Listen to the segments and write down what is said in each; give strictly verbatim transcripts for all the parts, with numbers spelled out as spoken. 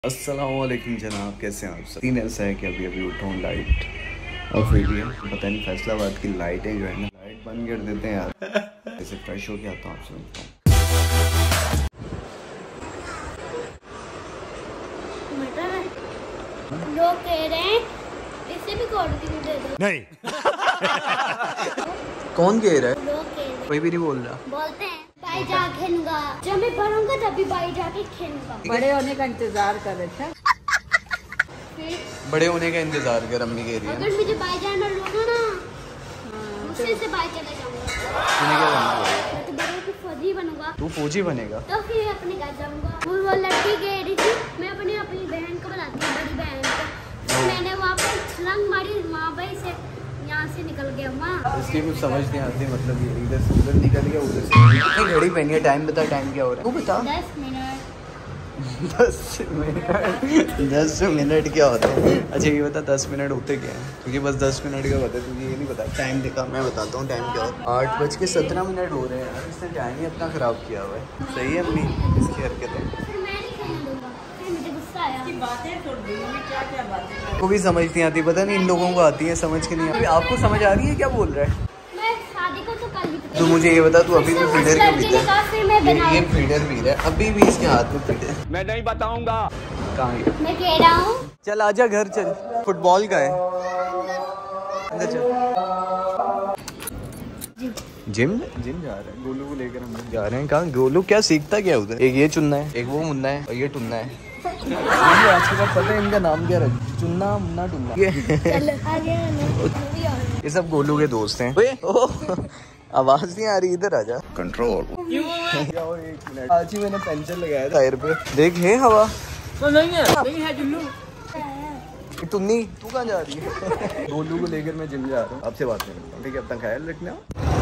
अस्सलाम वालेकुम जनाब, कैसे हैं आप सब। तीन ऐसा है कि अभी अभी उठा हूँ, लाइट ऑफ हुई है। पता नहीं फैसलाबाद की लाइटें जो है ना, लाइट बंद कर देते हैं यार। ऐसे फ्रेश हो के आता हूँ आपसे मिलता हूँ। लोग कह रहे हैं इससे भी कोडिंग दे दो। नहीं कौन कह रहा है? लोग कह रहे हैं, कोई भी नहीं बोल रहा। बोलते हैं भाई जा खेलूंगा, जब मैं पढ़ूंगा तभी भाई जाके खेलूंगा। बड़े होने का इंतजार कर रहे थे। बड़े होने का इंतजार कर, अम्मी कह रही है। अगर मुझे भाई जाना रोना ना, मुझसे से भाई चला जाऊंगा। तूने क्या बनना है? मैं तो बड़े की फौजी बनूंगा। तू फौजी बनेगा? तो फिर अपने घर जाऊंगा। वो लड़की कह रही थी मैं अपनी अपनी बहन को बुलाती हूँ, बड़ी बहन को। तो मैंने वहाँ पर छलांग मारी, वहाँ भाई से यहाँ से निकल गया माँ। इसकी कुछ समझ नहीं आती, मतलब ये इधर से उधर निकल गया, उधर से। घड़ी पहनी है, टाइम बता, टाइम क्या हो रहा है? तू बता। दस मिनट दस मिनट दस मिनट क्या होता है? अच्छा ये बता, दस मिनट होते क्या है? क्योंकि बस दस मिनट का पता है, तुझे ये नहीं पता। टाइम देखा, मैं बताता हूँ टाइम क्या होता है। आठ बज के सत्रह मिनट हो रहे हैं यार, इसने टाइम ही अपना ख़राब किया हुआ है। सही है अम्मी इसकी हरकतें। फिर मैं नहीं खेलने दूंगा, फिर मुझे गुस्सा आया। बातें छोड़ दी, क्या क्या बातें। को भी समझ नहीं आती, पता नहीं इन लोगों को आती है, समझ के नहीं आती। आपको समझ आ रही है क्या बोल रहा है? मैं शादी को तो कर ली थी। तू मुझे ये बता, तू अभी भी फीडर क्यों पीता है? फिर मैं ये, बना ये फीडर पी रहा है अभी भी, इसके हाथ में फीडर। मैं नहीं बताऊंगा। कहाँ है? मैं कह रहा हूँ चल आजा घर चल। फुटबॉल का है, अंदर चल। जिम जिम जा रहे हैं, गोलू को लेकर हम लोग जा रहे हैं। कहाँ गोलू? क्या सीखता क्या उधर? एक ये चुनना है, एक वो मुन्ना है और ये टुन्ना है। आज के बाद पता है इनका नाम क्या रख? चुन्ना मुन्ना टुन्ना। ये ये सब गोलू के दोस्त हैं। ओए ओह, आवाज नहीं आ रही, इधर आजा। कंट्रोल। एक मिनट, आज ही मैंने पंचर लगाया था टायर पे। देख है हवा तो नहीं है, नहीं है जुल्लू। टुन्नी तू कहाँ जा रही है? गोलू को लेकर मैं जिम जा रहा हूँ, आपसे बात करता हूँ, ठीक है? अपना ख्याल रखना।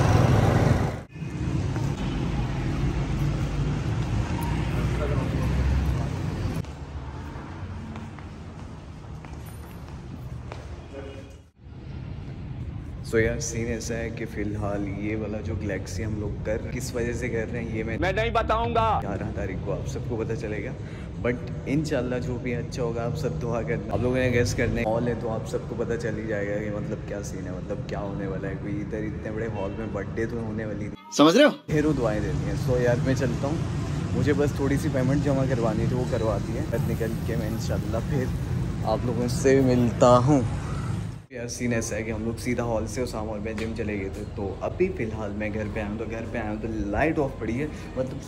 सो so यार सीन ऐसा है कि फ़िलहाल ये वाला जो गैलेक्सी हम लोग कर किस वजह से कर रहे हैं ये मैं मैं नहीं बताऊंगा। ग्यारह तारीख को आप सबको पता चलेगा। बट इंशाल्लाह जो भी अच्छा होगा आप सब दुआ करना। आप लोगों ने गेस करने हॉल है तो आप सबको पता चल ही जाएगा कि मतलब क्या सीन है, मतलब क्या होने वाला है। कोई इधर इतने बड़े हॉल में बर्थडे तो होने वाली नहीं, समझ रहे हो? ढेरों दुआएं देनी है। सो यार मैं चलता हूँ, मुझे बस थोड़ी सी पेमेंट जमा करवानी थी, वो करवाती है। फिर निकल के मैं इंशाल्लाह फिर आप लोगों से मिलता हूँ। यार सीन ऐसा है कि हम लोग सीधा हॉल से उस हॉल में जिम चले गए थे। तो अभी फ़िलहाल मैं घर पे आया हूँ, तो घर पे आया हूँ तो लाइट ऑफ पड़ी है, मतलब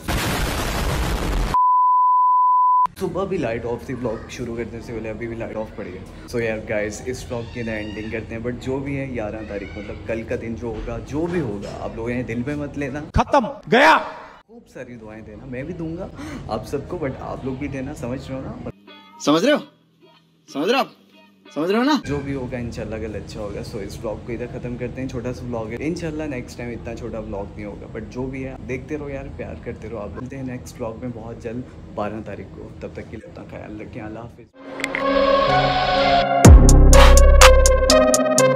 सुबह भी लाइट ऑफ थी। ब्लॉग शुरू करने से पहले अभी भी लाइट ऑफ पड़ी है। सो so यार गाइस इस ब्लॉग की ना एंडिंग करते हैं। बट जो भी है ग्यारह तारीख मतलब कल का दिन जो होगा, जो भी होगा आप लोग ये दिल पे मत लेना, खत्म गया। खूब सारी दुआएं देना, मैं भी दूंगा आप सबको, बट आप लोग भी देना। समझ रहे हो ना? समझ रहे हो? समझ रहे हो आप? समझ रहे हो ना? जो भी होगा इंशाल्लाह कल अच्छा होगा। सो इस ब्लॉग को इधर खत्म करते हैं। छोटा सा ब्लॉग है, इंशाल्लाह नेक्स्ट टाइम इतना छोटा ब्लॉग नहीं होगा। बट जो भी है देखते रहो यार, प्यार करते रहो। आप मिलते हैं नेक्स्ट ब्लॉग में बहुत जल्द बारह तारीख को। तब तक के लिए अपना ख्याल रखें। अल्लाह हाफिज़।